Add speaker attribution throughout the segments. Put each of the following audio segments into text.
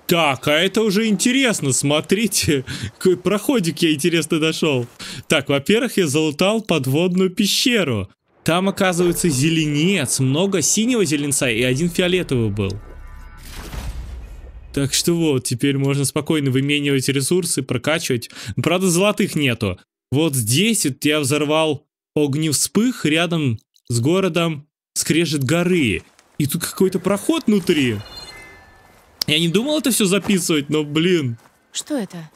Speaker 1: Так, а это уже интересно, смотрите, какой проходик я интересно нашел. Так, во-первых, я залутал подводную пещеру. Там, оказывается, зеленец, много синего зеленца и один фиолетовый был. Так что вот, теперь можно спокойно выменивать ресурсы, прокачивать. Правда, золотых нету. Вот здесь вот я взорвал огневспых рядом с городом скрежет горы. И тут какой-то проход внутри. Я не думал это все записывать, но, блин.
Speaker 2: Что это?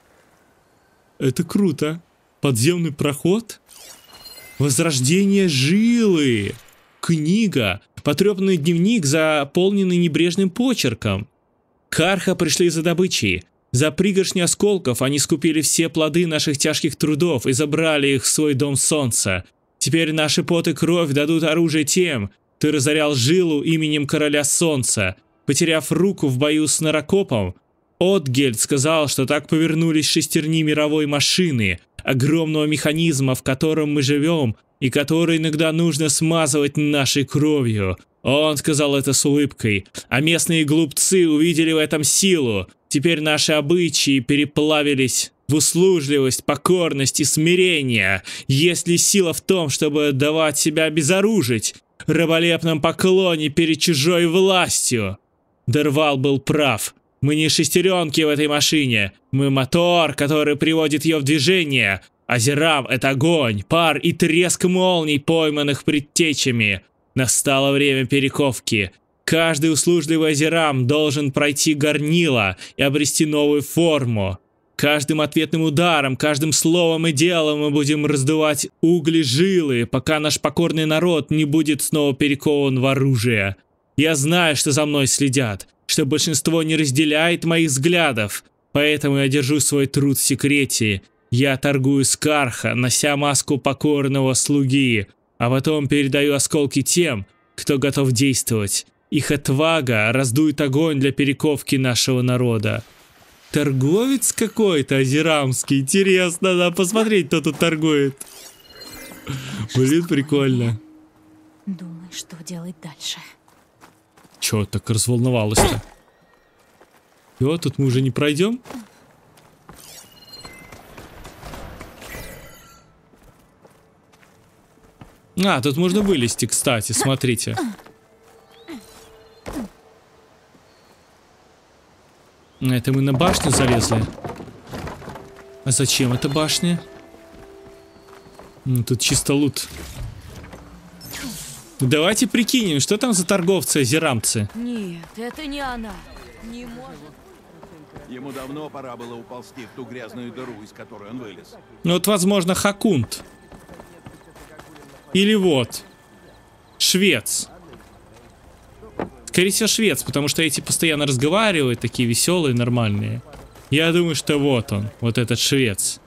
Speaker 1: Это круто. Подземный проход. Возрождение жилы. Книга. Потрепанный дневник, заполненный небрежным почерком. Карха пришли за добычей. За пригоршню осколков они скупили все плоды наших тяжких трудов и забрали их в свой дом солнца. Теперь наши пот и кровь дадут оружие тем, кто разорял жилу именем короля солнца. Потеряв руку в бою с Наракопом, Отгельд сказал, что так повернулись шестерни мировой машины, огромного механизма, в котором мы живем, и который иногда нужно смазывать нашей кровью. Он сказал это с улыбкой, а местные глупцы увидели в этом силу. Теперь наши обычаи переплавились в услужливость, покорность и смирение. Есть ли сила в том, чтобы давать себя обезоружить, в раболепном поклоне перед чужой властью? Дервал был прав. Мы не шестеренки в этой машине. Мы мотор, который приводит ее в движение. Азерам — это огонь, пар и треск молний, пойманных предтечами. Настало время перековки. Каждый услужливый Азерам должен пройти горнило и обрести новую форму. Каждым ответным ударом, каждым словом и делом мы будем раздувать угли жилы, пока наш покорный народ не будет снова перекован в оружие. Я знаю, что за мной следят, что большинство не разделяет моих взглядов, поэтому я держу свой труд в секрете. Я торгую с Карха, нося маску покорного слуги, а потом передаю осколки тем, кто готов действовать. Их отвага раздует огонь для перековки нашего народа. Торговец какой-то азерамский. Интересно, надо посмотреть, кто тут торгует. Блин, прикольно.
Speaker 2: Думай, что делать дальше.
Speaker 1: Чё так разволновалась-то? Всё, тут мы уже не пройдем? А, тут можно вылезти, кстати, смотрите. Это мы на башню залезли. А зачем эта башня? Тут чисто лут. Давайте прикинем, что там за торговцы-азерамцы.
Speaker 2: Нет, это не она. Не может.
Speaker 3: Ему давно пора было уползти в ту грязную дыру, из которой он вылез.
Speaker 1: Ну вот, возможно, Хакунт. Или вот. Швец. Скорее всего, швец, потому что эти постоянно разговаривают, такие веселые, нормальные. Я думаю, что вот он, вот этот швец.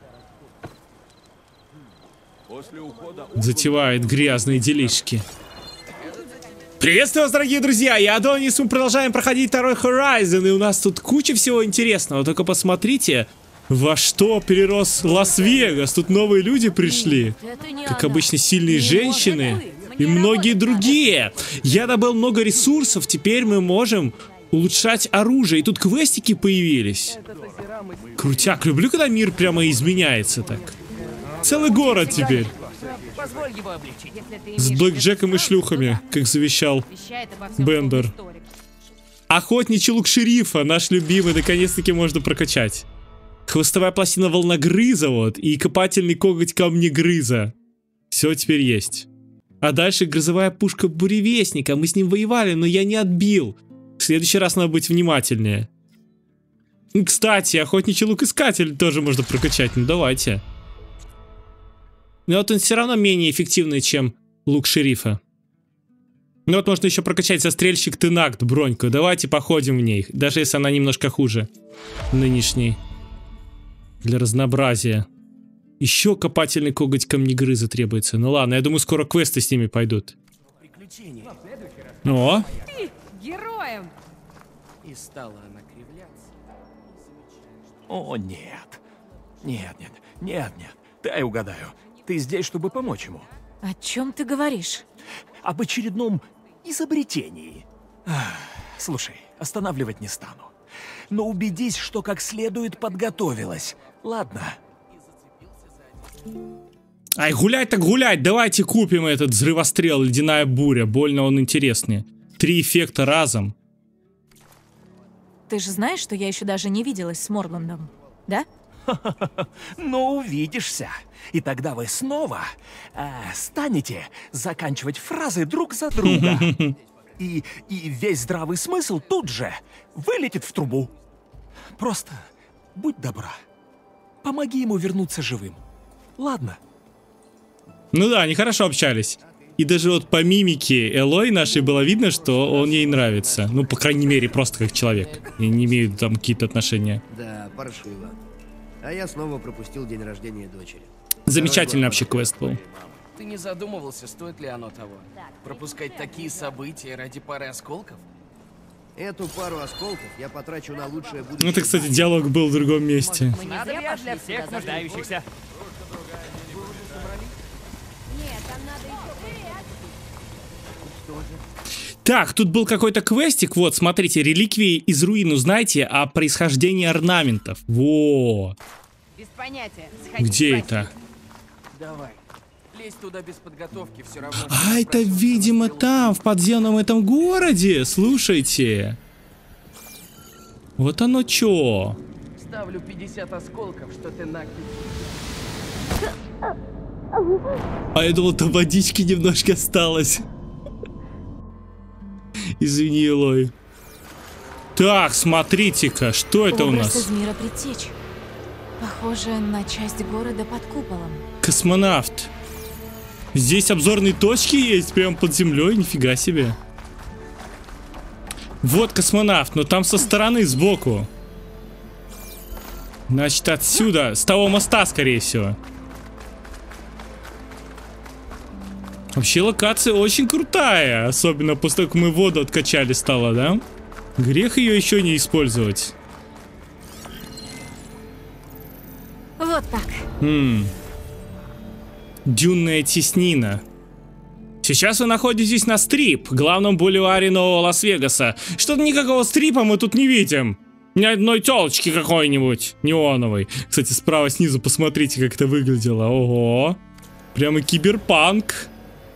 Speaker 1: Затевает грязные делишки. Приветствую вас, дорогие друзья, я Адонис, мы продолжаем проходить второй Horizon, и у нас тут куча всего интересного, только посмотрите, во что перерос Лас-Вегас, тут новые люди пришли, как обычно сильные женщины и многие другие. Я добыл много ресурсов, теперь мы можем улучшать оружие, и тут квестики появились. Крутяк, люблю, когда мир прямо изменяется так. Целый город теперь. С блэкджеком и шлюхами, как завещал Бендер. Охотничий лук шерифа, наш любимый, наконец-таки можно прокачать. Хвостовая пластина волногрыза, вот, и копательный коготь камнегрыза. Все теперь есть. А дальше грозовая пушка буревестника. Мы с ним воевали, но я не отбил. В следующий раз надо быть внимательнее. Кстати, охотничий лук-искатель тоже можно прокачать. Ну давайте. Но вот он все равно менее эффективный, чем лук шерифа. Ну вот можно еще прокачать застрельщик Тенакт броньку. Давайте походим в ней, даже если она немножко хуже нынешней. Для разнообразия. Еще копательный коготь камнегрыза требуется. Ну ладно, я думаю, скоро квесты с ними пойдут. О!
Speaker 2: Ты героем!
Speaker 4: И стала она кривляться. О, нет. Нет, нет, нет, нет. Дай угадаю. Ты здесь, чтобы помочь ему.
Speaker 2: О чем ты говоришь?
Speaker 4: Об очередном изобретении. Слушай, останавливать не стану. Но убедись, что как следует подготовилась. Ладно.
Speaker 1: Ай, гулять так гулять. Давайте купим этот взрывострел, ледяная буря. Больно он интересный. 3 эффекта разом.
Speaker 2: Ты же знаешь, что я еще даже не виделась с Морландом, да?
Speaker 4: Но увидишься. И тогда вы снова станете заканчивать фразы друг за друга. И весь здравый смысл тут же вылетит в трубу. Просто будь добра. Помоги ему вернуться живым. Ладно?
Speaker 1: Ну да, они хорошо общались. И даже вот по мимике Элой нашей было видно, что он ей нравится. Ну, по крайней мере, просто как человек. И не имеют там какие-то отношения.
Speaker 5: Да, паршиво. А я снова пропустил день рождения дочери.
Speaker 1: Замечательный вообще квест был.
Speaker 6: Ты не задумывался, стоит ли оно того? Пропускать такие события ради пары осколков?
Speaker 5: Эту пару осколков я потрачу на лучшее будущее.
Speaker 1: Ну, это, кстати, диалог был в другом месте.
Speaker 6: Надо для всех нуждающихся.
Speaker 1: Так, тут был какой-то квестик. Вот, смотрите, реликвии из руин. Узнаете о происхождении орнаментов. Во!
Speaker 7: Без понятия.
Speaker 1: Где это?
Speaker 6: Давай. Лезть туда без подготовки все равно.
Speaker 1: А, это, видимо, там, в подземном этом городе. Слушайте. Вот оно чё.
Speaker 6: Ставлю 50 осколков, что ты накинул.
Speaker 1: А я думал, там водички немножко осталось. Извини, Элой. Так, смотрите-ка, что это у
Speaker 2: Образ
Speaker 1: нас?
Speaker 2: из мира предтеч. Похоже на часть города под куполом.
Speaker 1: Космонавт. Здесь обзорные точки есть прямо под землей, нифига себе. Вот космонавт, но там со стороны, сбоку. Значит, отсюда, с того моста, скорее всего. Вообще локация очень крутая, особенно после того, как мы воду откачали стало, да? Грех ее еще не использовать.
Speaker 2: Вот так.
Speaker 1: Дюнная теснина. Сейчас вы находитесь на стрип, главном бульваре Нового Лас-Вегаса. Что-то никакого стрипа мы тут не видим. Ни одной телочки какой-нибудь неоновой. Кстати, справа снизу посмотрите, как это выглядело. Ого. Прямо киберпанк.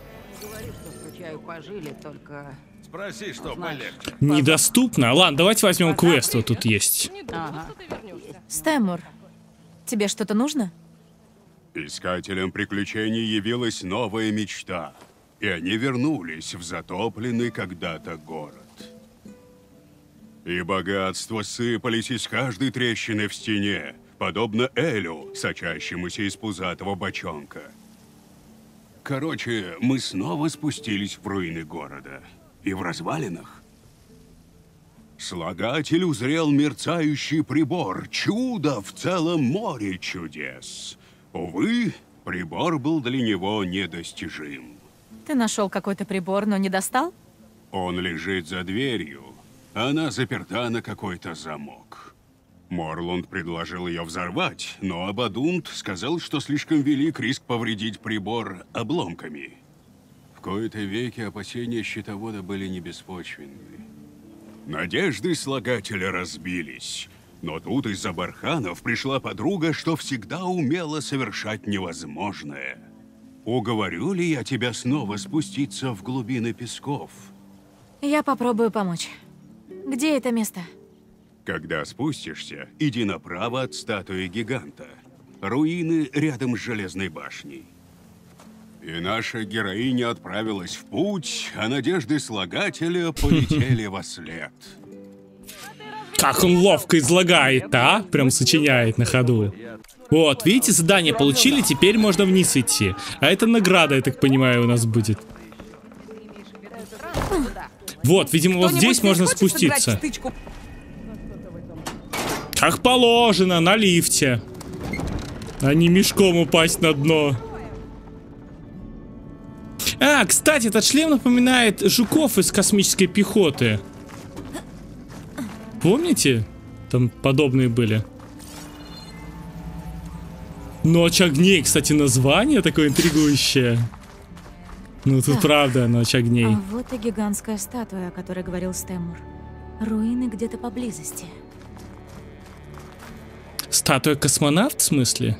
Speaker 7: Пожили, только...
Speaker 3: Спроси, что полегче.
Speaker 1: Недоступно. Ладно, давайте возьмем квест, вот тут есть.
Speaker 7: Ага.
Speaker 2: Стэмур, тебе что-то нужно?
Speaker 8: Искателям приключений явилась новая мечта, и они вернулись в затопленный когда-то город. И богатства сыпались из каждой трещины в стене, подобно элю, сочащемуся из пузатого бочонка. Короче, мы снова спустились в руины города. И в развалинах слагатель узрел мерцающий прибор. Чудо в целом море чудес. Увы, прибор был для него недостижим.
Speaker 2: Ты нашел какой-то прибор, но не достал?
Speaker 8: Он лежит за дверью. Она заперта на какой-то замок. Морланд предложил ее взорвать, но Абадунт сказал, что слишком велик риск повредить прибор обломками. В кои-то веки опасения щитовода были не беспочвенны. Надежды слагателя разбились, но тут из-за барханов пришла подруга, что всегда умела совершать невозможное. Уговорю ли я тебя снова спуститься в глубины песков?
Speaker 2: Я попробую помочь. Где это место?
Speaker 8: Когда спустишься, иди направо от статуи гиганта. Руины рядом с железной башней. И наша героиня отправилась в путь, а надежды слагателя полетели во след.
Speaker 1: Как он ловко излагает, а? Прям сочиняет на ходу. Вот, видите, задание получили, теперь можно вниз идти. А это награда, я так понимаю, у нас будет. Вот, видимо, вот здесь можно спуститься. Как положено, на лифте. А не мешком упасть на дно. А, кстати, этот шлем напоминает жуков из космической пехоты. Помните? Там подобные были. Ночь огней, кстати, название такое интригующее. Ну, тут правда, Ночь огней.
Speaker 2: А вот и гигантская статуя, о которой говорил Стэмур. Руины где-то поблизости.
Speaker 1: Статуя космонавт, в смысле?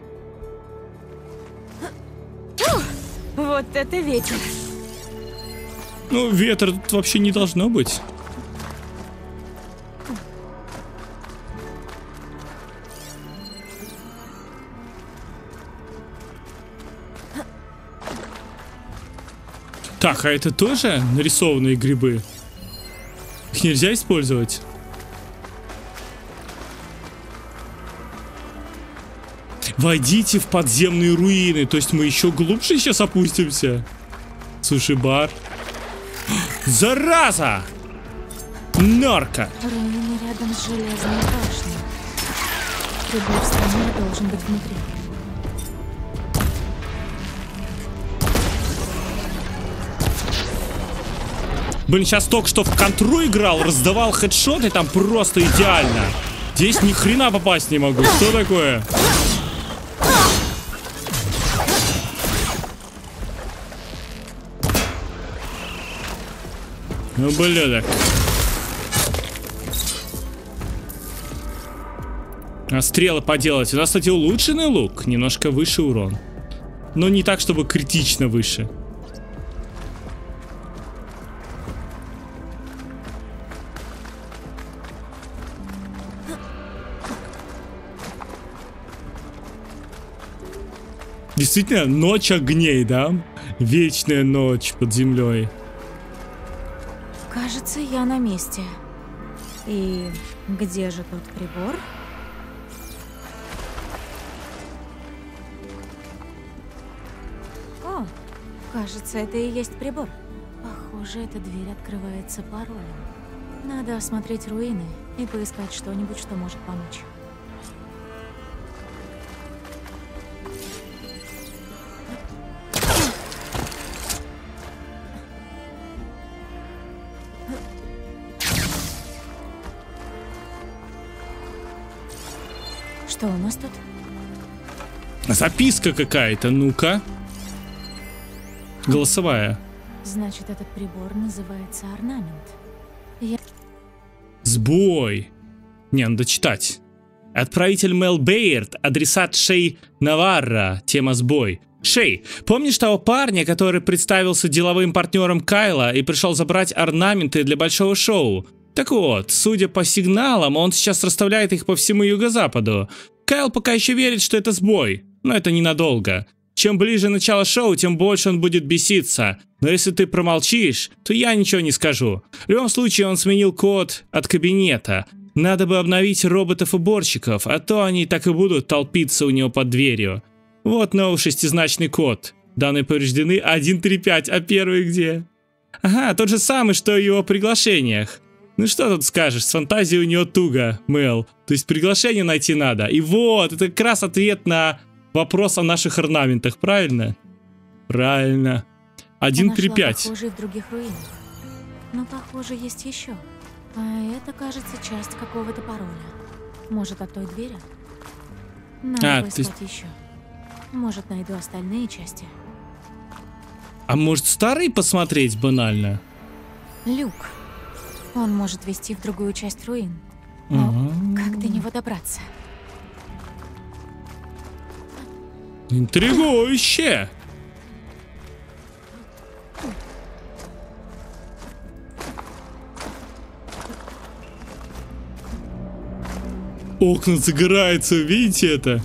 Speaker 2: Вот это ветер.
Speaker 1: Ну, ветра тут вообще не должно быть. Так, а это тоже нарисованные грибы? Их нельзя использовать? Войдите в подземные руины. То есть мы еще глубже сейчас опустимся? Суши-бар. Зараза! Норка!
Speaker 2: Руины рядом с железной башней. Прибор в стране должен быть внутри.
Speaker 1: Блин, сейчас только что в контру играл, раздавал хедшоты, там просто идеально. Здесь ни хрена попасть не могу. Что такое? Ну, блядок. А стрелы поделать. У нас, кстати, улучшенный лук. Немножко выше урон. Но не так, чтобы критично выше. Действительно, ночь огней, да? Вечная ночь под землей.
Speaker 2: Кажется, я на месте. И где же тот прибор? О, кажется, это и есть прибор. Похоже, эта дверь открывается паролем. Надо осмотреть руины и поискать что-нибудь, что может помочь. Что у нас тут?
Speaker 1: Записка какая-то, ну-ка. Голосовая.
Speaker 2: Значит, этот прибор называется орнамент.
Speaker 1: Сбой. Не, надо читать. Отправитель Мел Бейерд, адресат Шей Наварра, тема сбой. Шей, помнишь того парня, который представился деловым партнером Кайла и пришел забрать орнаменты для большого шоу? Так вот, судя по сигналам, он сейчас расставляет их по всему юго-западу. Кайл пока еще верит, что это сбой, но это ненадолго. Чем ближе начало шоу, тем больше он будет беситься. Но если ты промолчишь, то я ничего не скажу. В любом случае, он сменил код от кабинета. Надо бы обновить роботов-уборщиков, а то они так и будут толпиться у него под дверью. Вот новый шестизначный код. Данные повреждены 135, а первый где? Ага, тот же самый, что и в его приглашениях. Ну что тут скажешь, с фантазией у него туго, Мел. То есть приглашение найти надо. И вот, это как раз ответ на вопрос о наших орнаментах, правильно? Правильно. 135.
Speaker 2: Похожие в других руинах. Но похоже есть еще. А это, кажется, часть какого-то пароля. Может, от той двери? Надо поискать еще. Может, найду остальные части.
Speaker 1: А может, старый посмотреть банально?
Speaker 2: Люк. Он может вести в другую часть руин. Но как до него добраться?
Speaker 1: Интригующе! Окна загораются, видите это?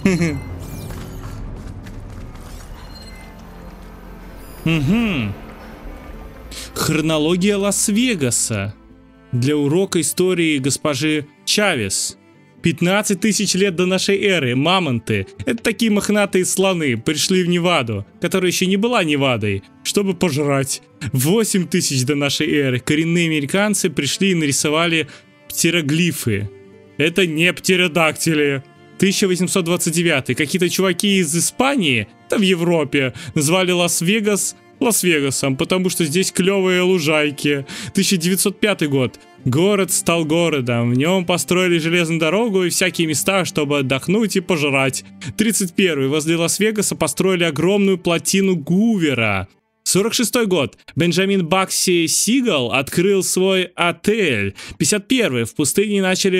Speaker 1: Угу. Хронология Лас-Вегаса. Для урока истории госпожи Чавес. 15 тысяч лет до нашей эры. Мамонты. Это такие мохнатые слоны. Пришли в Неваду, которая еще не была Невадой, чтобы пожрать. 8 тысяч до нашей эры. Коренные американцы пришли и нарисовали птероглифы. Это не птеродактили. 1829. Какие-то чуваки из Испании, там в Европе, назвали Лас-Вегас Лас-Вегасом, потому что здесь клевые лужайки. 1905 год. Город стал городом. В нем построили железную дорогу и всякие места, чтобы отдохнуть и пожрать. 31. Возле Лас-Вегаса построили огромную плотину Гувера. 46 год. Бенджамин Бакси Сигал открыл свой отель. 51. В пустыне начали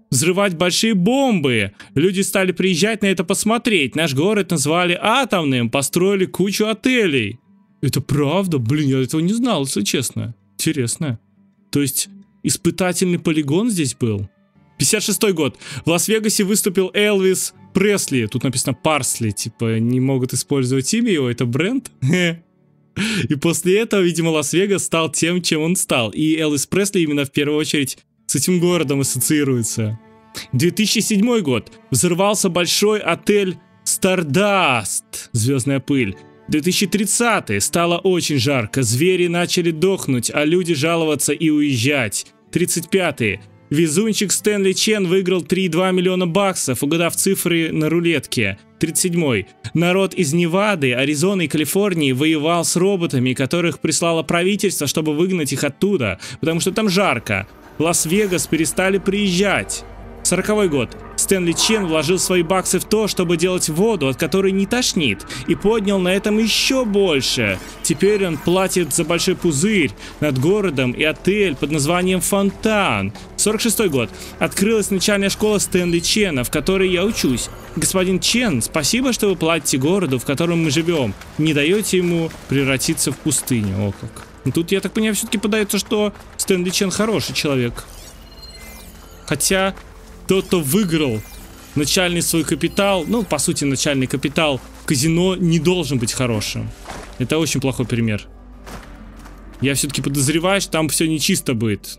Speaker 1: взрывать большие бомбы. Люди стали приезжать на это посмотреть. Наш город назвали атомным, построили кучу отелей. Это правда? Блин, я этого не знал, если честно. Интересно. То есть испытательный полигон здесь был? 56-й год. В Лас-Вегасе выступил Элвис Пресли. Тут написано Парсли. Типа не могут использовать имя его, это бренд. И после этого, видимо, Лас-Вегас стал тем, чем он стал. И Элвис Пресли именно в первую очередь с этим городом ассоциируется. 2007 год. Взорвался большой отель Стардаст. Звездная пыль. 2030 стало очень жарко. Звери начали дохнуть, а люди жаловаться и уезжать. 35-е. Везунчик Стэнли Чен выиграл 3,2 миллиона баксов, угадав цифры на рулетке. 37-й. Народ из Невады, Аризоны и Калифорнии воевал с роботами, которых прислало правительство, чтобы выгнать их оттуда, потому что там жарко. В Лас-Вегас перестали приезжать. 40-й год. Стэнли Чен вложил свои баксы в то, чтобы делать воду, от которой не тошнит, и поднял на этом еще больше. Теперь он платит за большой пузырь над городом и отель под названием Фонтан. 46-й год. Открылась начальная школа Стэнли Чена, в которой я учусь. Господин Чен, спасибо, что вы платите городу, в котором мы живем. Не даете ему превратиться в пустыню. О как. Но тут, я так понимаю, все-таки подается, что Стэнли Чен хороший человек. Хотя тот, кто выиграл начальный свой капитал, ну, по сути, начальный капитал в казино, не должен быть хорошим. Это очень плохой пример. Я все-таки подозреваю, что там все нечисто будет.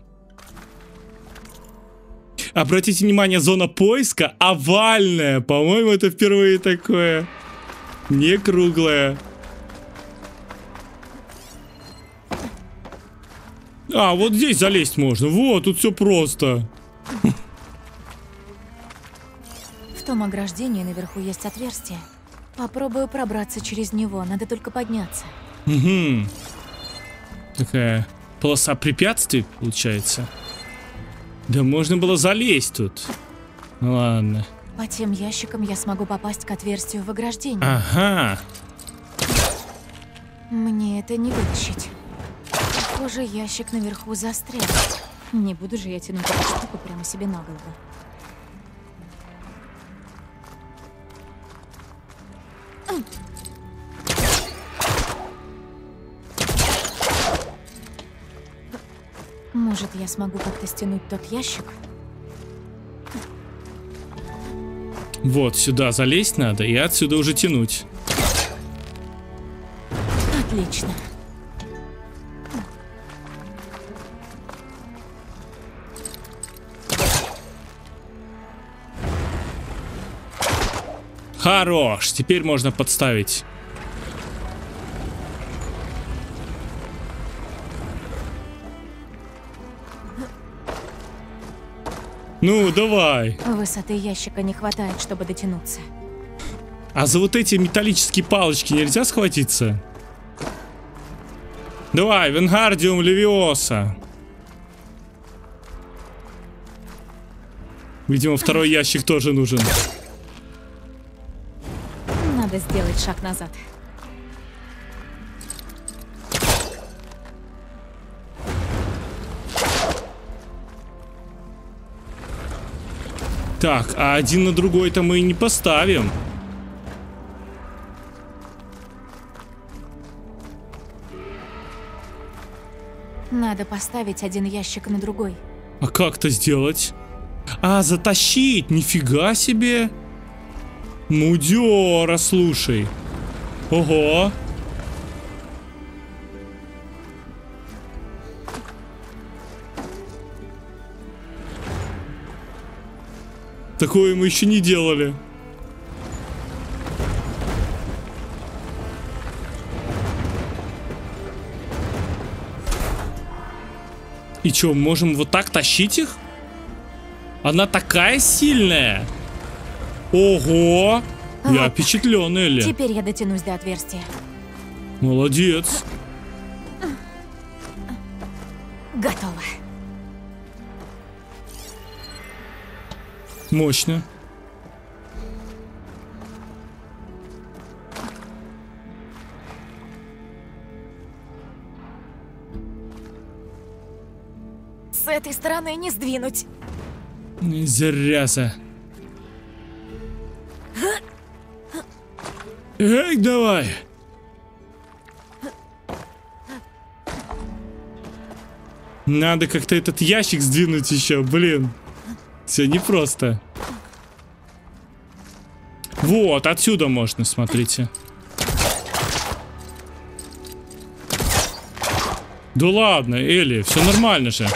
Speaker 1: Обратите внимание, зона поиска овальная. По-моему, это впервые такое. Не круглая. А, вот здесь залезть можно. Вот, тут все просто.
Speaker 2: В том ограждении наверху есть отверстие. Попробую пробраться через него, надо только подняться.
Speaker 1: Угу. Такая полоса препятствий, получается. Да можно было залезть тут. Ну, ладно.
Speaker 2: По тем ящикам я смогу попасть к отверстию в ограждении.
Speaker 1: Ага.
Speaker 2: Мне это не вытащить. Похоже, ящик наверху застрял. Не буду же я тянуть эту штуку прямо себе на голову. Может, я смогу как-то стянуть тот ящик?
Speaker 1: Вот, сюда залезть надо и отсюда уже тянуть.
Speaker 2: Отлично.
Speaker 1: Хорош, теперь можно подставить. Ну, давай.
Speaker 2: Высоты ящика не хватает, чтобы дотянуться.
Speaker 1: А за вот эти металлические палочки нельзя схватиться? Давай, Венгардиум Левиоса. Видимо, второй ящик тоже нужен.
Speaker 2: Надо сделать шаг назад.
Speaker 1: Так, а один на другой-то мы не поставим.
Speaker 2: Надо поставить один ящик на другой.
Speaker 1: А как это сделать? А, затащить! Нифига себе! Мудёра, слушай. Ого! Такое мы еще не делали. И что, можем вот так тащить их? Она такая сильная. Ого! Я
Speaker 2: Вот
Speaker 1: впечатлен, Элли.
Speaker 2: Теперь я дотянусь до отверстия.
Speaker 1: Молодец.
Speaker 2: Готово.
Speaker 1: Мощно.
Speaker 2: С этой стороны не сдвинуть.
Speaker 1: Зараза. Эй, давай. Надо как-то этот ящик сдвинуть еще, блин. Все непросто. Вот, отсюда можно, смотрите. Да ладно, Элли, все нормально же.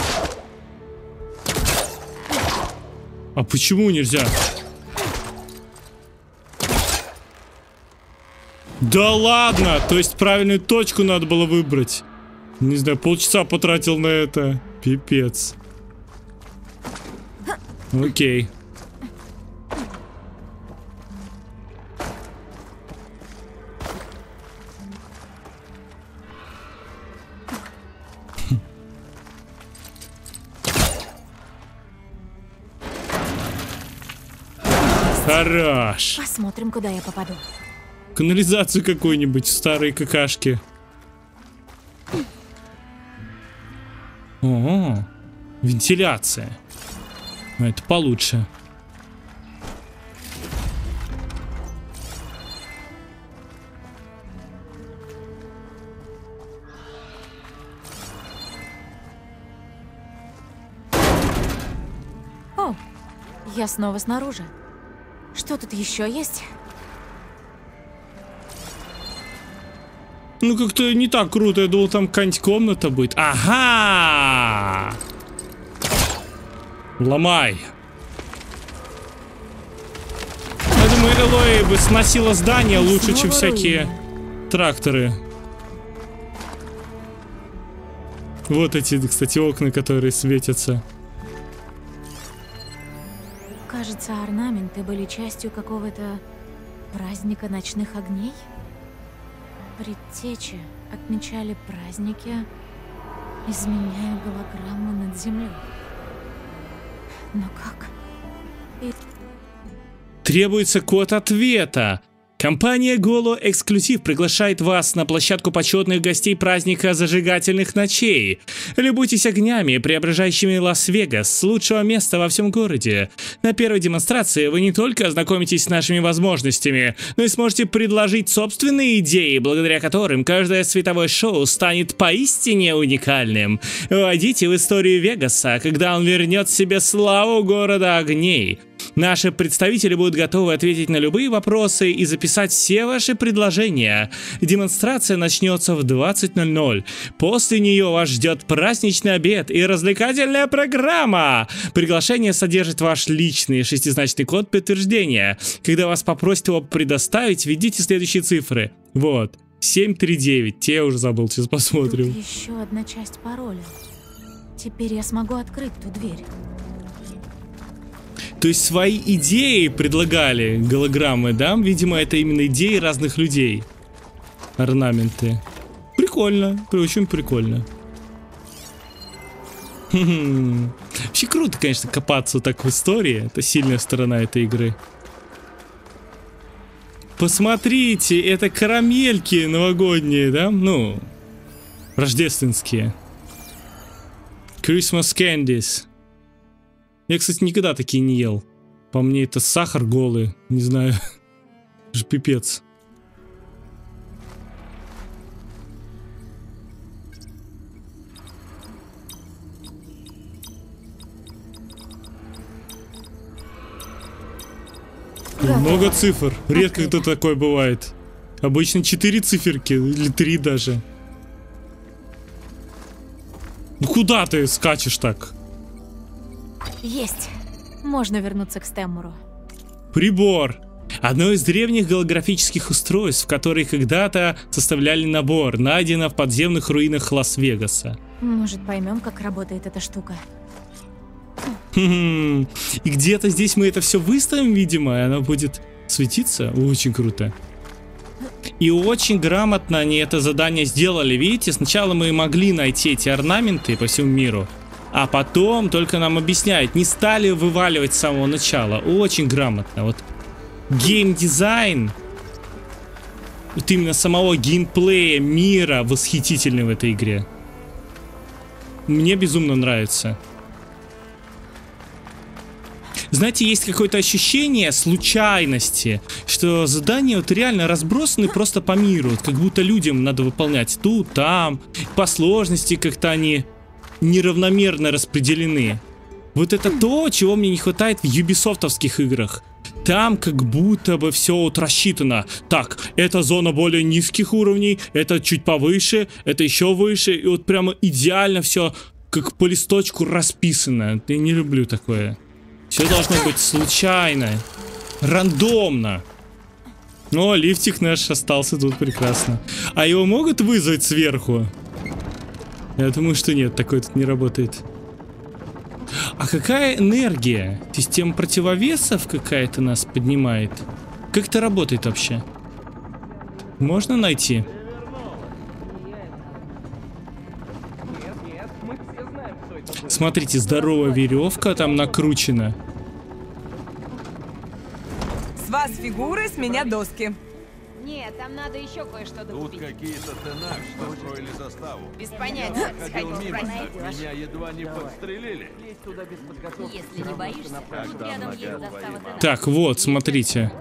Speaker 1: А почему нельзя? Да ладно, то есть правильную точку надо было выбрать. Не знаю, полчаса потратил на это. Пипец. Окей. Хорош.
Speaker 2: Посмотрим, куда я попаду.
Speaker 1: Канализацию какую-нибудь, старые какашки. О, вентиляция. Это получше.
Speaker 2: О, я снова снаружи. Что тут еще есть?
Speaker 1: Ну, как-то не так круто. Я думал, там какая-нибудь комната будет. Ага! Ломай. Я думаю, Элой бы сносила здание лучше, чем всякие тракторы. Вот эти, кстати, окна, которые светятся.
Speaker 2: Кажется, орнаменты были частью какого-то праздника ночных огней. Предтечи отмечали праздники, изменяя голограмму над землей. Но как?
Speaker 1: Требуется код ответа. Компания Golo Exclusive приглашает вас на площадку почетных гостей праздника зажигательных ночей. Любуйтесь огнями, преображающими Лас-Вегас с лучшего места во всем городе. На первой демонстрации вы не только ознакомитесь с нашими возможностями, но и сможете предложить собственные идеи, благодаря которым каждое световое шоу станет поистине уникальным. Войдите в историю Вегаса, когда он вернет себе славу города огней. Наши представители будут готовы ответить на любые вопросы и записать все ваши предложения. Демонстрация начнется в 20:00. После нее вас ждет праздничный обед и развлекательная программа. Приглашение содержит ваш личный шестизначный код подтверждения. Когда вас попросят его предоставить, введите следующие цифры. Вот, 739. Я уже забыл, сейчас посмотрим.
Speaker 2: Тут еще одна часть пароля. Теперь я смогу открыть ту дверь.
Speaker 1: То есть свои идеи предлагали голограммы, да? Видимо, это именно идеи разных людей. Орнаменты. Прикольно, очень прикольно. Вообще круто, конечно, копаться так в истории. Это сильная сторона этой игры. Посмотрите, это карамельки новогодние, да? Ну, рождественские. Christmas candies. Я, кстати, никогда такие не ел. По мне, это сахар голый. Не знаю. Это же пипец. Много цифр. Редко кто такой бывает. Обычно 4 циферки. Или 3 даже. Ну куда ты скачешь так?
Speaker 2: Есть. Можно вернуться к Стэммуру.
Speaker 1: Прибор. Одно из древних голографических устройств, которые когда-то составляли набор, найдено в подземных руинах Лас-Вегаса.
Speaker 2: Может, поймем, как работает эта штука.
Speaker 1: И где-то здесь мы это все выставим, видимо, и оно будет светиться. Очень круто. И очень грамотно они это задание сделали. Видите, сначала мы могли найти эти орнаменты по всему миру, а потом только нам объясняют. Не стали вываливать с самого начала. Очень грамотно. Вот геймдизайн, вот именно самого геймплея мира восхитительный в этой игре. Мне безумно нравится. знаете, есть какое-то ощущение случайности, что задания вот реально разбросаны просто по миру, вот как будто людям надо выполнять тут, там, по сложности как-то они неравномерно распределены. Вот это то, чего мне не хватает в юбисофтовских играх. Там как будто бы все вот рассчитано. Так, эта зона более низких уровней, это чуть повыше, это еще выше, и вот прямо идеально все как по листочку расписано. Я не люблю такое. Все должно быть случайно, рандомно. О, лифтик наш остался тут прекрасно. А его могут вызвать сверху? Я думаю, что нет, такой тут не работает. А какая энергия? Система противовесов какая-то нас поднимает? Как это работает вообще? Можно найти? Смотрите, здоровая веревка там накручена.
Speaker 7: С вас фигуры, с меня доски.
Speaker 9: Нет, там надо еще кое-что
Speaker 3: Тут
Speaker 9: докупить.
Speaker 3: какие-то тена, что строили заставу.
Speaker 9: Без понятия.
Speaker 3: Ходил
Speaker 9: Сходи,
Speaker 3: мимо,
Speaker 9: спроси.
Speaker 3: меня едва не подстрелили.
Speaker 9: Если не боишься, рядом есть застава Тена.
Speaker 1: Так, вот, смотрите.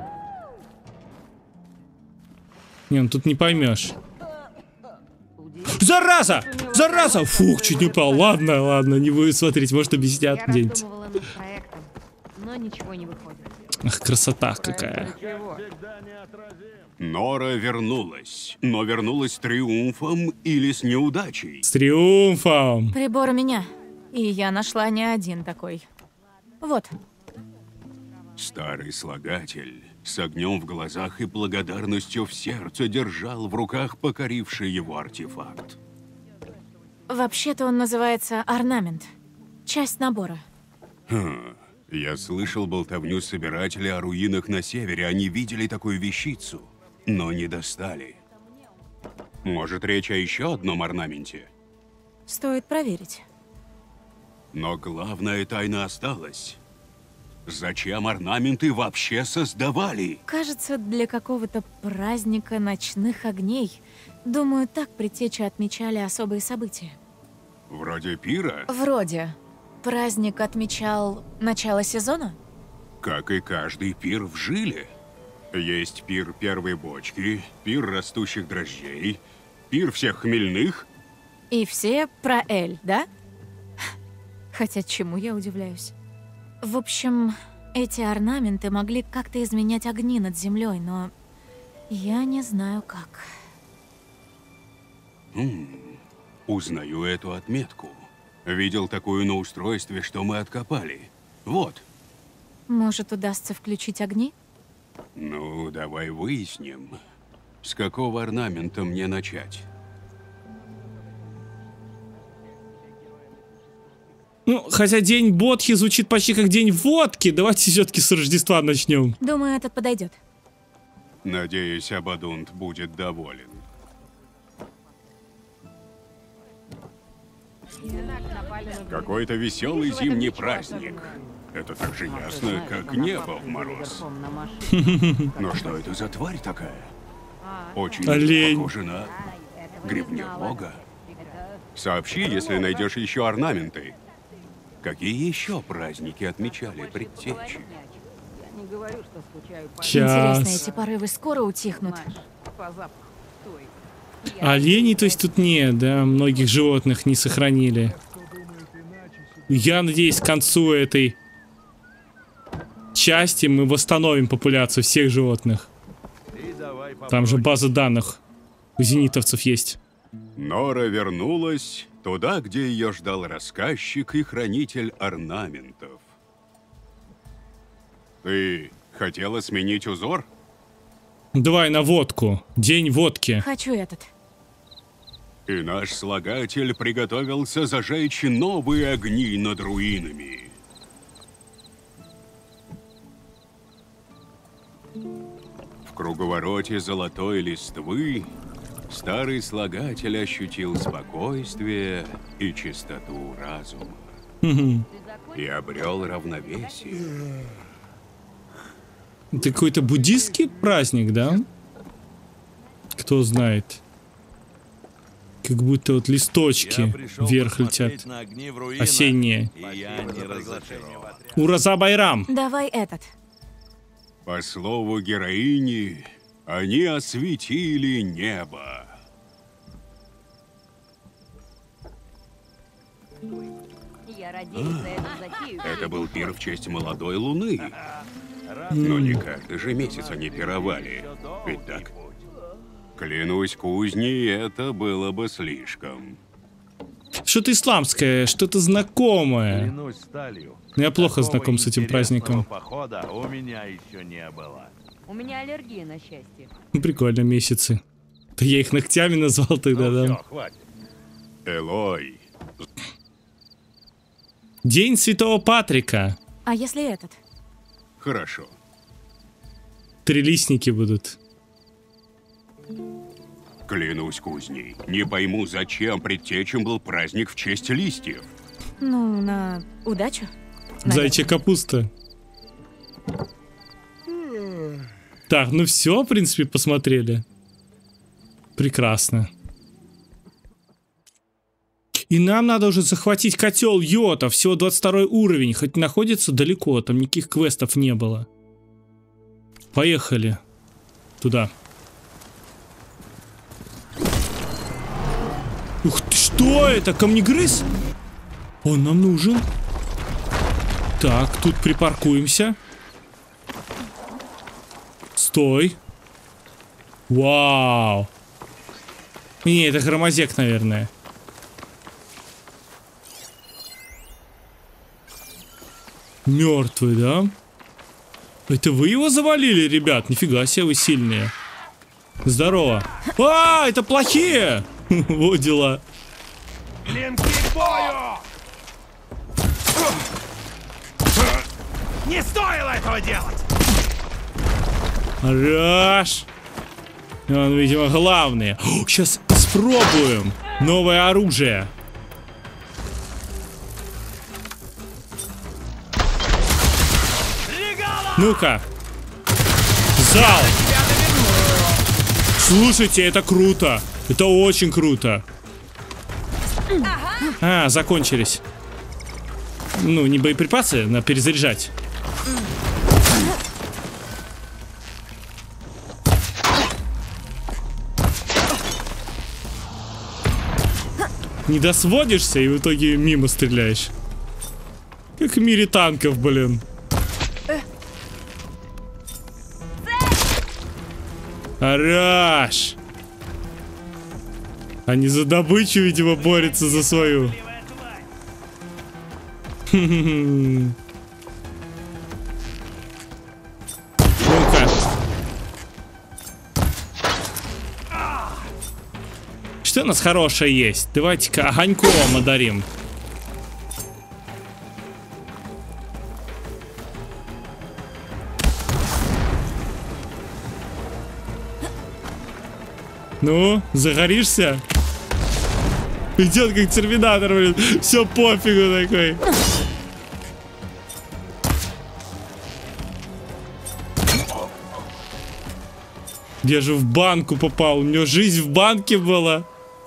Speaker 1: Не, ну тут не поймешь. Зараза! Зараза! Фух, чуть не упал. Ладно, ладно, не будет смотреть, может объяснят
Speaker 9: Я
Speaker 1: где-нибудь.
Speaker 9: раздумывала над проектом, но ничего не выходит.
Speaker 1: Ах, красота какая.
Speaker 8: Нора вернулась, но вернулась с триумфом или с неудачей.
Speaker 1: С триумфом!
Speaker 2: Прибор у меня. И я нашла не один такой. Вот.
Speaker 8: Старый слагатель с огнем в глазах и благодарностью в сердце держал в руках покоривший его артефакт.
Speaker 2: Вообще-то он называется орнамент. Часть набора.
Speaker 8: Я слышал болтовню собирателей о руинах на севере. Они видели такую вещицу, но не достали. Может, речь о еще одном орнаменте?
Speaker 2: Стоит проверить.
Speaker 8: Но главная тайна осталась. Зачем орнаменты вообще создавали?
Speaker 2: Кажется, для какого-то праздника ночных огней. Думаю, так предтечи отмечали особые события.
Speaker 8: Вроде пира?
Speaker 2: Вроде. Праздник отмечал начало сезона?
Speaker 8: Как и каждый пир в жиле. Есть пир первой бочки, пир растущих дрожжей, пир всех хмельных.
Speaker 2: И все про Эль, да? Хотя чему я удивляюсь? В общем, эти орнаменты могли как-то изменять огни над землей, но я не знаю как.
Speaker 8: Узнаю эту отметку. Видел такую на устройстве, что мы откопали. Вот.
Speaker 2: Может, удастся включить огни?
Speaker 8: Ну, давай выясним, с какого орнамента мне начать.
Speaker 1: Ну, хотя день Бодхи звучит почти как день водки. Давайте все-таки с Рождества начнем.
Speaker 2: Думаю, этот подойдет.
Speaker 8: Надеюсь, Абадунт будет доволен. Какой-то веселый зимний праздник. Это так же ясно, как небо в мороз. Но что это за тварь такая? Очень
Speaker 1: Олень.
Speaker 8: похожа на гребневога. Сообщи, если найдешь еще орнаменты. Какие еще праздники отмечали предтечи?
Speaker 2: Интересно,
Speaker 1: Сейчас.
Speaker 2: эти порывы скоро утихнут.
Speaker 1: Оленей, то есть, тут нет, да? Многих животных не сохранили. Я надеюсь, к концу этой части мы восстановим популяцию всех животных. Там же база данных у зенитовцев есть.
Speaker 8: Нора вернулась туда, где ее ждал рассказчик и хранитель орнаментов. Ты хотела сменить узор?
Speaker 1: Давай на водку. День водки.
Speaker 2: Хочу этот.
Speaker 8: И наш слагатель приготовился зажечь новые огни над руинами. В круговороте золотой листвы старый слагатель ощутил спокойствие и чистоту разума. И обрел равновесие.
Speaker 1: Это какой-то буддийский праздник, да? Кто знает. Как будто вот листочки вверх летят. Осенние. Ураза Байрам.
Speaker 2: Давай этот.
Speaker 8: По слову героини, они осветили небо.
Speaker 9: Я радеюсь за эту затею.
Speaker 8: Это был пир в честь молодой луны. Но не каждый же месяц они пировали. Ведь так? Клянусь кузней, это было бы слишком.
Speaker 1: Что-то исламское, что-то знакомое.
Speaker 3: Клянусь сталью.
Speaker 1: Я плохо знаком с этим праздником.
Speaker 3: Похода у меня еще не было.
Speaker 9: У меня аллергия на счастье.
Speaker 1: Прикольно, месяцы. Да я их ногтями назвал тогда, да.
Speaker 3: Все, хватит.
Speaker 8: Элой,
Speaker 1: День Святого Патрика.
Speaker 2: А если этот?
Speaker 8: хорошо.
Speaker 1: Трилистники будут.
Speaker 8: Клянусь кузней, не пойму, зачем предтечам был праздник в честь листьев.
Speaker 2: Ну, на удачу.
Speaker 1: Зайчья капуста. Так, ну все, в принципе, посмотрели. Прекрасно. И нам надо уже захватить котел Йота. Всего 22 уровень. Хоть находится далеко, там никаких квестов не было. Поехали. Туда. Ух ты, что это? Камнегрыз? Он нам нужен. Так, тут припаркуемся. Стой. Вау. Не, это громозек, наверное. Мертвый, да? Это вы его завалили, ребят? Нифига себе, вы сильные. Здорово. А, это плохие! Вот дела.
Speaker 4: Клинки к бою! Не стоило этого делать!
Speaker 1: Хорош! Он, видимо, главный. Сейчас испробуем новое оружие. Ну-ка. Зал. Слушайте, это круто. Это очень круто. А, закончились. Ну, не боеприпасы, надо перезаряжать. Не досводишься и в итоге мимо стреляешь. Как в мире танков, блин. Хорош! Они за добычу, видимо, борются за свою. Ну-ка. Что у нас хорошее есть? Давайте-ка огоньком одарим. Ну, загоришься? Идет как терминатор, блин. Все пофигу такой. Я же в банку попал. У него жизнь в банке была.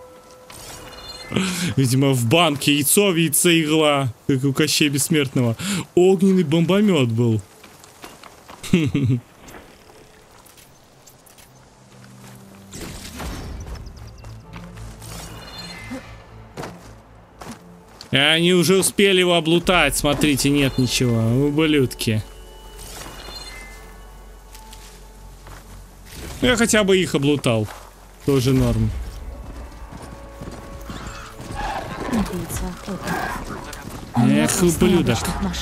Speaker 1: Видимо, в банке яйцо в яйце игла. Как у Кощея Бессмертного. Огненный бомбомет был. Они уже успели его облутать. Смотрите, нет ничего. Ублюдки. Я хотя бы их облутал. Тоже норм. Эх, ублюдок.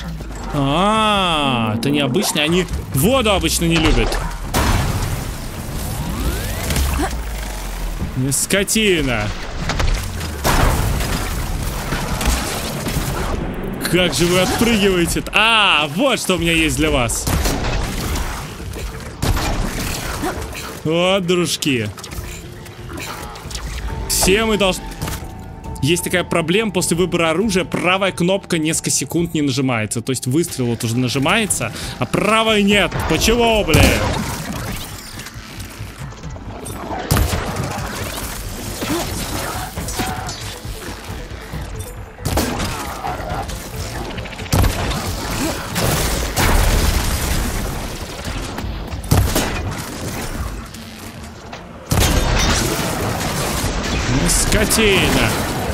Speaker 1: А, это необычно. Они воду обычно не любят. Скотина. Как же вы отпрыгиваете? А, вот что у меня есть для вас. Вот, дружки. Все мы должны... Есть такая проблема, после выбора оружия правая кнопка несколько секунд не нажимается. То есть выстрел вот уже нажимается, а правая нет. Почему, блин? Скотина!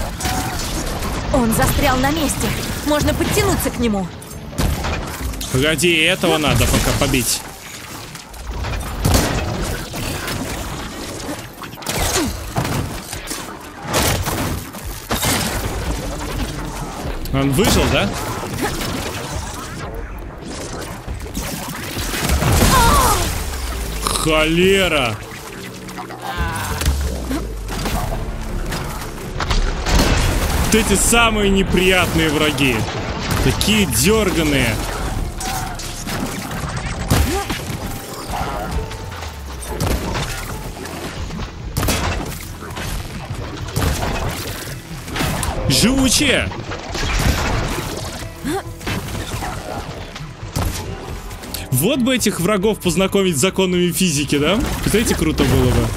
Speaker 2: Он застрял на месте. Можно подтянуться к нему.
Speaker 1: Погоди, этого надо пока побить. Он выжил, да? Холера! Вот эти самые неприятные враги. Такие дерганые. Живучие! Вот бы этих врагов познакомить с законами физики, да? Представляете, круто было бы.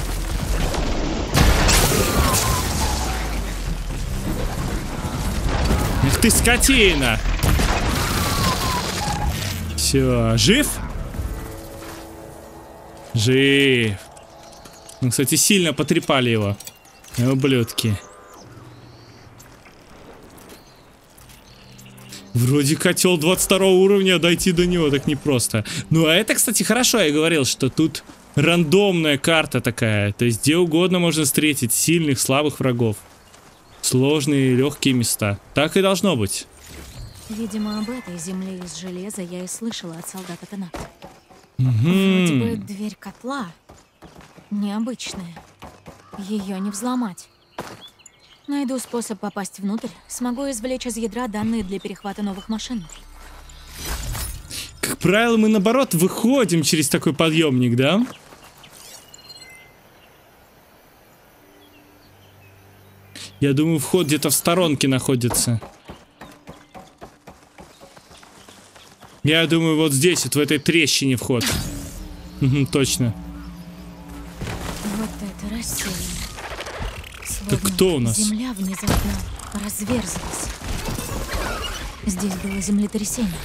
Speaker 1: Эх ты, скотина! Все, жив? Жив. Ну, кстати, сильно потрепали его. Ублюдки. Вроде котел 22 уровня, дойти до него так непросто. Ну, а это, кстати, хорошо, я говорил, что тут рандомная карта такая. То есть где угодно можно встретить сильных, слабых врагов. Сложные, легкие места. Так и должно быть.
Speaker 2: Видимо, об этой земле из железа я и слышала от солдата Тената. Вроде бы дверь котла необычная. Ее не взломать. Найду способ попасть внутрь, смогу извлечь из ядра данные для перехвата новых машин.
Speaker 1: Как правило, мы наоборот выходим через такой подъемник, да? Я думаю, вход где-то в сторонке находится. Я думаю, вот здесь, вот в этой трещине вход. Точно.
Speaker 2: Вот это рассеяние.
Speaker 1: Так кто у нас?
Speaker 2: Земля внезапно разверзлась. Здесь было землетрясение.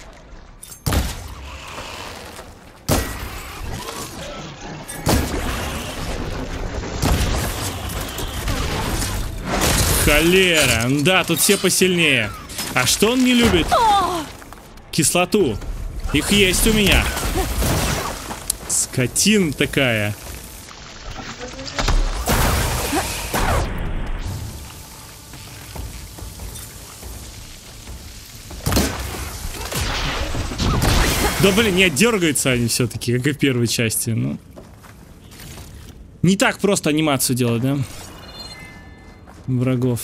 Speaker 1: Холера. Да, тут все посильнее. А что он не любит? Кислоту. Их есть у меня. Скотина такая. Да блин, не дергаются они все-таки, как и в первой части. Ну. Не так просто анимацию делать, да? Врагов.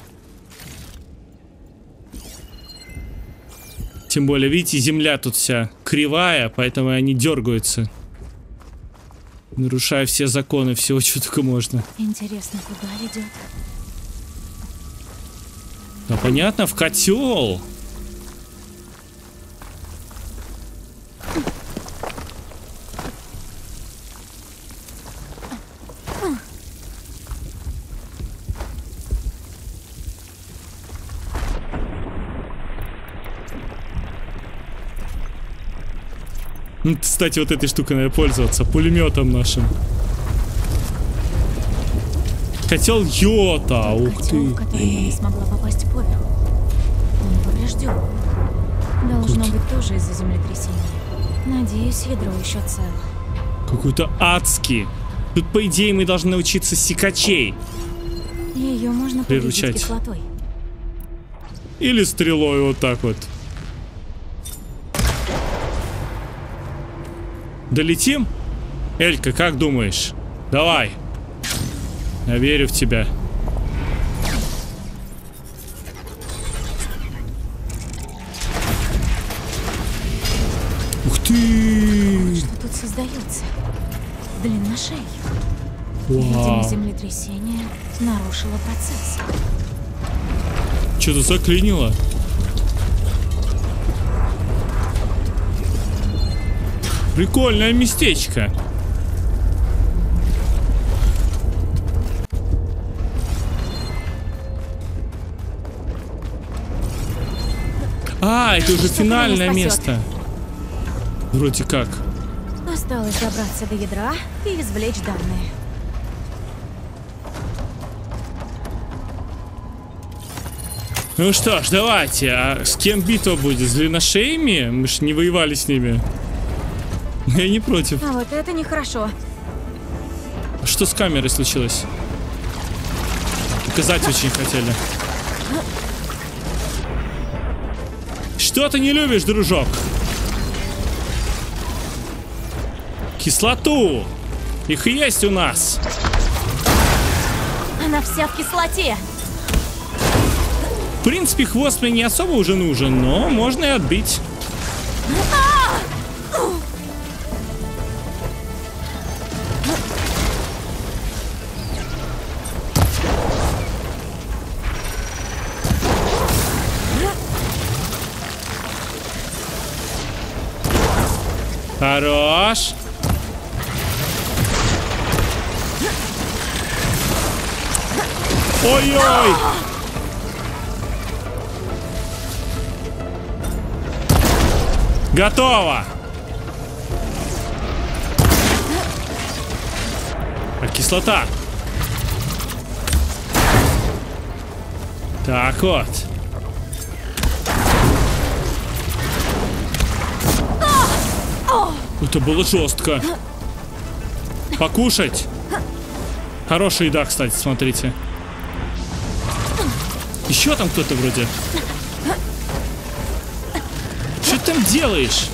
Speaker 1: Тем более, видите, земля тут вся кривая, поэтому они дергаются. Нарушая все законы, всего, что только можно.
Speaker 2: Интересно, куда ведет?
Speaker 1: Да понятно, в котел. Кстати, вот этой штукой надо пользоваться, пулеметом нашим. Котел Йота, ух ты.
Speaker 2: В который я не смогла попасть поверху. Он поврежден. Должно быть тоже из-за землетрясения. Надеюсь, ядро еще цело.
Speaker 1: Какой-то адский. Тут, по идее, мы должны научиться секачей.
Speaker 2: Ее можно приручать кислотой.
Speaker 1: Или стрелой, вот так вот. Долетим? Элька, как думаешь? Давай. Я верю в тебя. Ух ты!
Speaker 2: Что тут создается? Длинношей.
Speaker 1: Вау.
Speaker 2: Видимо, землетрясение нарушило процесс.
Speaker 1: Что-то заклинило. Прикольное местечко. А, это уже финальное место. Вроде как.
Speaker 2: Осталось добраться до ядра и извлечь данные.
Speaker 1: Ну что ж, давайте. А с кем битва будет? С длинношеями? Мы ж не воевали с ними. Я не против.
Speaker 2: А вот это нехорошо.
Speaker 1: Что с камерой случилось? Показать очень хотели. Что ты не любишь, дружок? Кислоту. Их и есть у нас.
Speaker 2: Она вся в кислоте.
Speaker 1: В принципе, хвост мне не особо уже нужен, но можно и отбить. Хорош. Ой-ой. Готово. А кислота. Так вот. Это было жестко. Покушать. Хорошая еда, кстати, смотрите. Еще там кто-то вроде. Что ты там делаешь?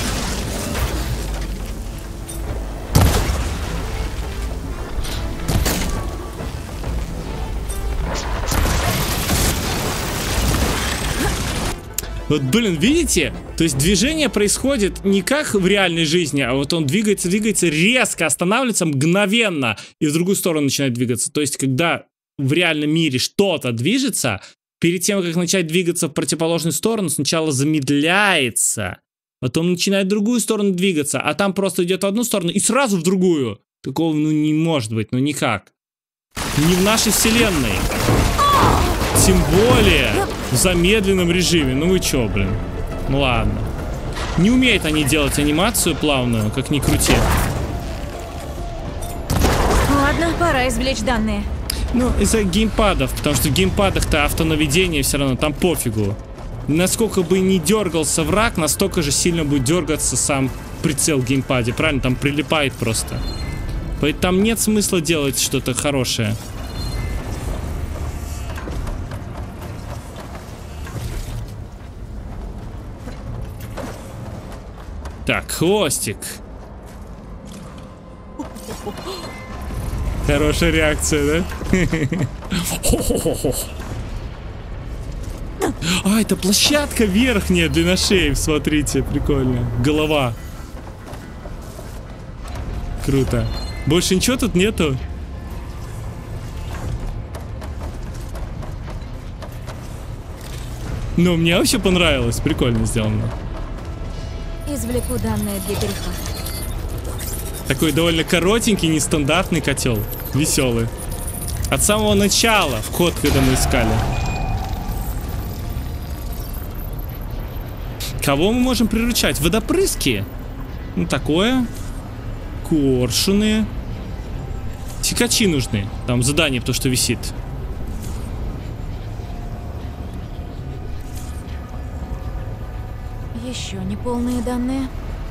Speaker 1: Вот, блин, видите? То есть движение происходит не как в реальной жизни, а вот он двигается резко, останавливается мгновенно и в другую сторону начинает двигаться. То есть когда в реальном мире что-то движется, перед тем, как начать двигаться в противоположную сторону, сначала замедляется, потом начинает в другую сторону двигаться, а там просто идет в одну сторону и сразу в другую. Такого, ну, не может быть, ну никак. Не в нашей вселенной. Тем более в замедленном режиме. Ну вы чё, блин? Ну ладно. Не умеют они делать анимацию плавную, как ни крути.
Speaker 2: Ладно, пора извлечь данные.
Speaker 1: Ну, из-за геймпадов, потому что в геймпадах-то автонаведение все равно, там пофигу. Насколько бы ни дергался враг, настолько же сильно будет дергаться сам прицел в геймпаде, правильно? Там прилипает просто. Поэтому там нет смысла делать что-то хорошее. Так, хвостик. Хорошая реакция, да? А, это площадка верхняя длинношеев, смотрите, прикольно. Голова. Круто. Больше ничего тут нету? Ну, мне вообще понравилось, прикольно сделано.
Speaker 2: Извлеку данные для перехвата.
Speaker 1: Такой довольно коротенький, нестандартный котел. Веселый. От самого начала, вход, когда мы искали. Кого мы можем приручать? Водопрыски? Ну, такое. Коршуны. Секачи нужны. Там задание, то, что висит.
Speaker 2: Еще неполные данные.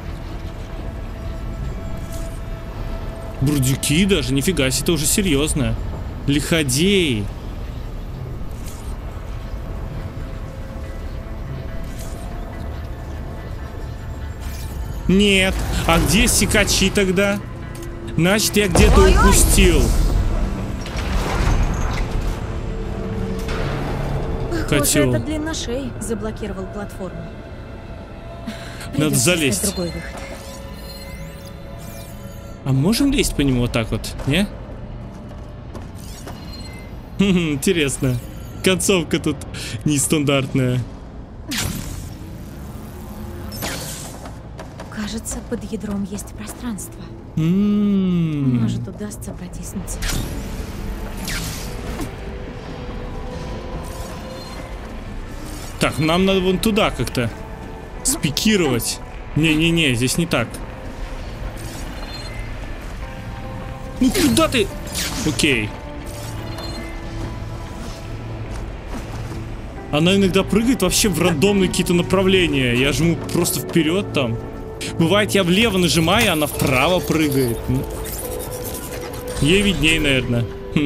Speaker 1: Бурдюки даже, нифига себе, это уже серьезно. Лиходей. Нет. А где секачи тогда? Значит, я где-то упустил.
Speaker 2: Похоже, этот длинношей заблокировал платформу.
Speaker 1: Надо залезть.
Speaker 2: Другой выход.
Speaker 1: А можем лезть по нему вот так вот, не? Интересно. Концовка тут нестандартная.
Speaker 2: Кажется, под ядром есть пространство. Может, удастся протиснуться.
Speaker 1: Так, нам надо вон туда как-то спикировать. Не-не-не, здесь не так. Ну куда ты? Окей. Она иногда прыгает вообще в рандомные какие-то направления. Я жму просто вперед там. Бывает, я влево нажимаю, а она вправо прыгает. Ей видней, наверное.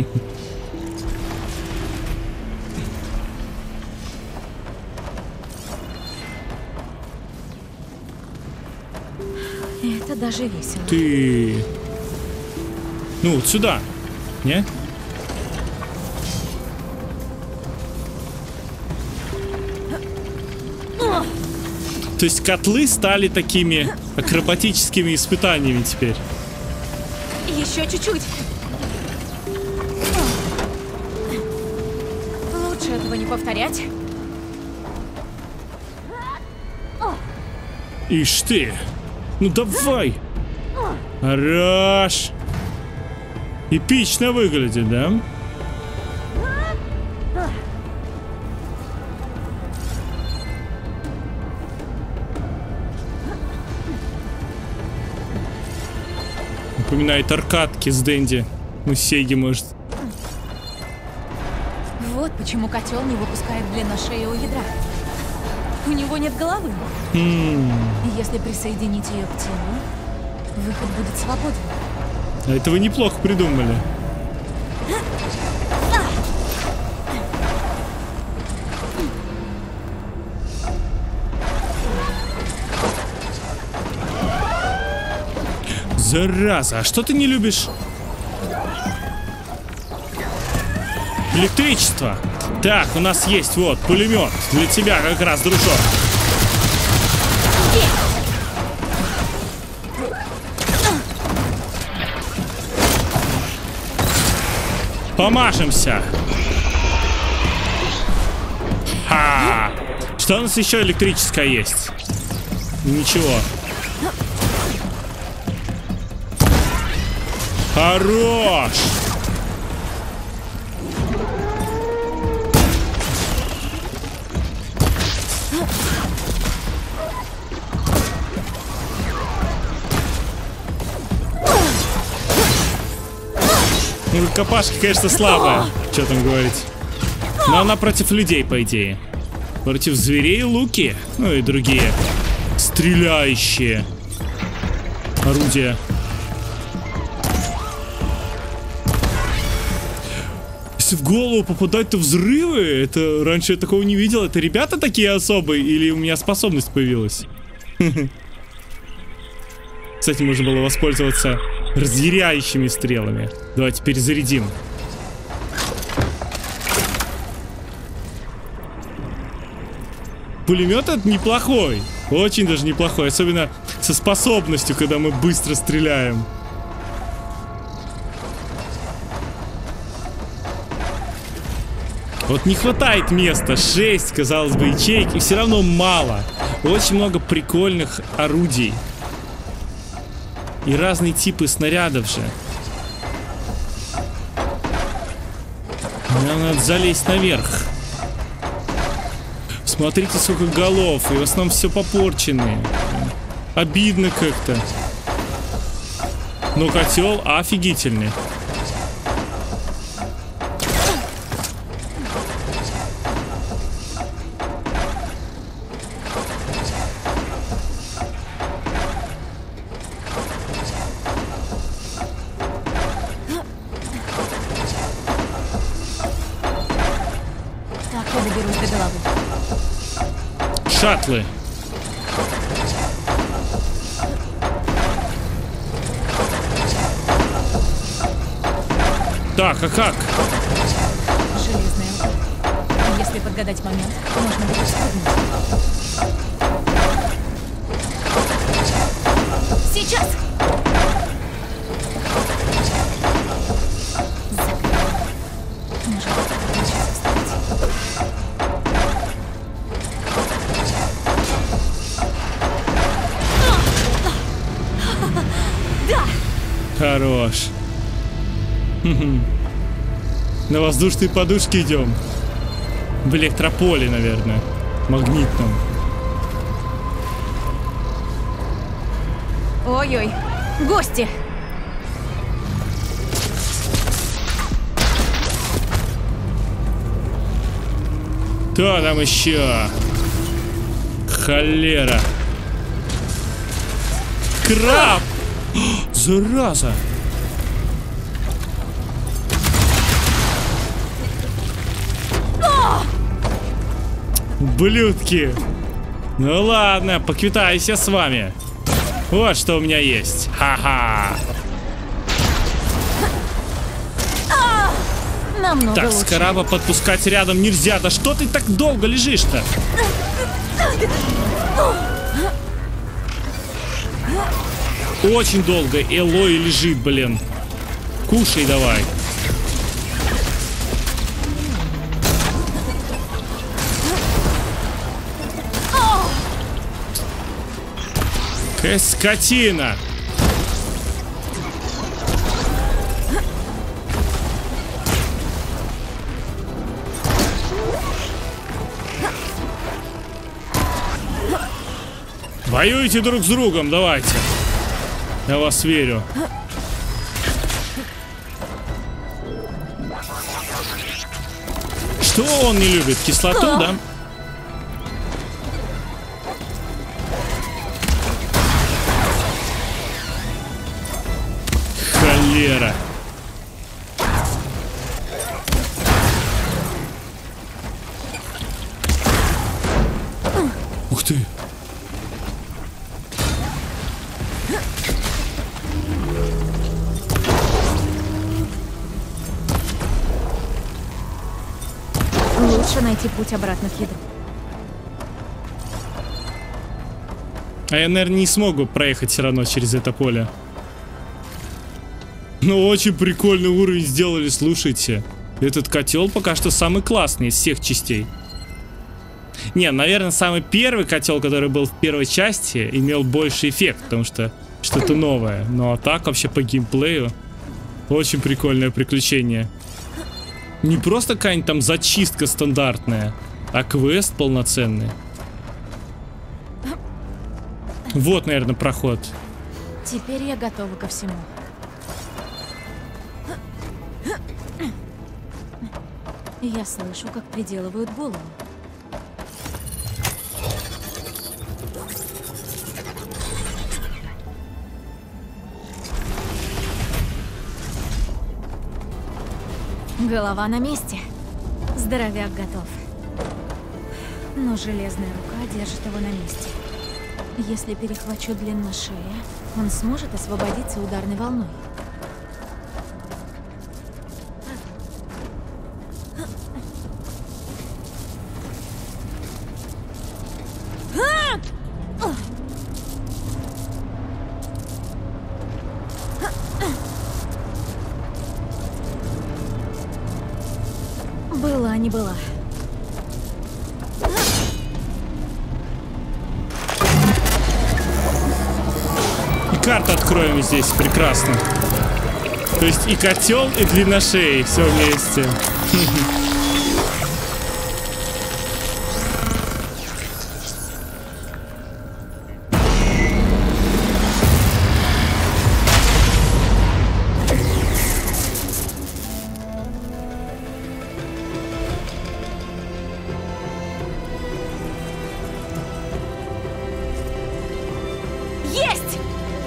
Speaker 2: Это даже весело.
Speaker 1: Ты... Ну, вот сюда. Не? То есть котлы стали такими акробатическими испытаниями теперь.
Speaker 2: Еще чуть-чуть. Лучше этого не повторять.
Speaker 1: Ишь ты. Ну давай. Хорош. Эпично выглядит, да? Напоминает аркадки с Дэнди. Ну, Сеги, может.
Speaker 2: Вот почему котел не выпускает длину шеи у ядра. У него нет головы. Если присоединить ее к телу, выход будет свободен.
Speaker 1: А это вы неплохо придумали. Зараза, а что ты не любишь? Электричество. Так, у нас есть вот пулемет. Для тебя как раз, дружок. Помашемся. Ха! Что у нас еще электрическое есть? Ничего. Хорош! Ну, рукопашка, конечно, слабая. Что там говорить? Но она против людей, по идее. Против зверей луки. Ну и другие стреляющие орудия. Если в голову попадают, то взрывы. Это раньше я такого не видел. Это ребята такие особые? Или у меня способность появилась? Кстати, можно было воспользоваться разъяряющими стрелами. Давайте перезарядим. Пулемет этот неплохой. Очень даже неплохой. Особенно со способностью, когда мы быстро стреляем. Вот не хватает места. 6, казалось бы, ячеек. И все равно мало. Очень много прикольных орудий. И разные типы снарядов же. Нам надо залезть наверх. Смотрите, сколько голов. И в основном все попорченные. Обидно как-то. Но котел офигительный. Шаттлы. Так, а как?
Speaker 2: Железная рука. Если подгадать момент, можно будет спрыгнуть. Сейчас!
Speaker 1: Хорош. На воздушной подушке идем. В электрополе, наверное. Магнитном.
Speaker 2: Ой-ой, гости!
Speaker 1: Кто там еще? Холера. Краб! О, зараза! Ублюдки! Ну ладно, поквитаюсь я с вами. Вот что у меня есть. Ха-ха!
Speaker 2: Намного
Speaker 1: Так,
Speaker 2: лучше.
Speaker 1: Скараба подпускать рядом нельзя. Да что ты так долго лежишь-то? Очень долго Элой лежит, блин. Кушай давай. Какая скотина. Воюйте друг с другом, давайте. Я вас верю. Что он не любит? Кислоту, да? Холера. Ух ты.
Speaker 2: Лучше найти путь обратно к ядру.
Speaker 1: А я, наверное, не смогу проехать все равно через это поле. Ну, очень прикольный уровень сделали, слушайте. Этот котел пока что самый классный из всех частей. Не, наверное, самый первый котел, который был в первой части, имел больше эффект, потому что что-то новое. Ну, а так вообще по геймплею очень прикольное приключение. Не просто какая-нибудь там зачистка стандартная, а квест полноценный. Вот, наверное, проход.
Speaker 2: Теперь я готова ко всему. Я слышу, как приделывают голову. Голова на месте. Здоровяк готов. Но железная рука держит его на месте. Если перехвачу длину шеи, он сможет освободиться ударной волной. Была не была.
Speaker 1: И карту откроем здесь, прекрасно. То есть и котел, и длина шеи, все вместе.
Speaker 2: Есть!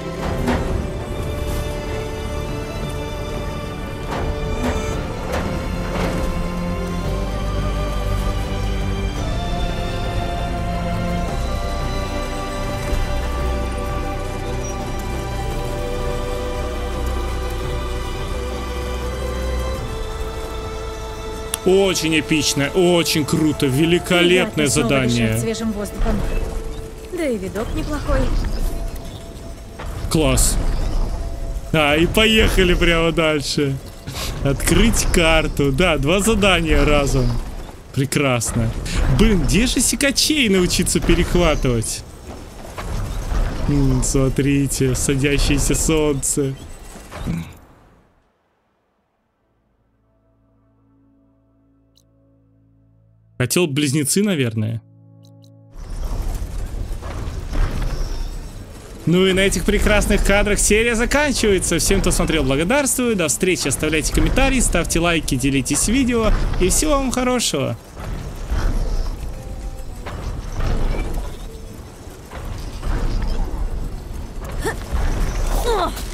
Speaker 1: Очень эпично, очень круто, великолепное
Speaker 2: Приятно снова дышать
Speaker 1: задание.
Speaker 2: свежим воздухом. Да и видок неплохой.
Speaker 1: Класс. А, и поехали прямо дальше. Открыть карту. Да, 2 задания разом. Прекрасно. Блин, где же секачей научиться перехватывать? Смотрите, садящееся солнце. Хотел близнецы, наверное. Ну и на этих прекрасных кадрах серия заканчивается. Всем, кто смотрел, благодарствую. До встречи. Оставляйте комментарии, ставьте лайки, делитесь видео. И всего вам хорошего.
Speaker 2: Ох!